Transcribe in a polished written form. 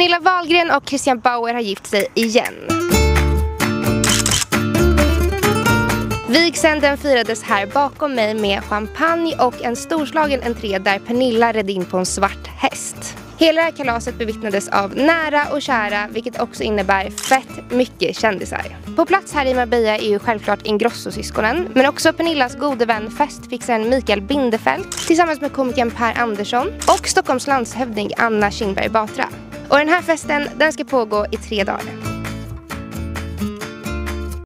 Pernilla Wahlgren och Christian Bauer har gift sig igen. Vigseln den firades här bakom mig med champagne och en storslagen entré där Pernilla red in på en svart häst. Hela det här kalaset bevittnades av nära och kära, vilket också innebär fett mycket kändisar. På plats här i Marbella är ju självklart Ingrosso-syskonen, men också Pernillas gode vän festfixaren Mikael Bindefeld tillsammans med komikern Per Andersson och Stockholms landshövding Anna Kinberg Batra. Och den här festen den ska pågå i 3 dagar.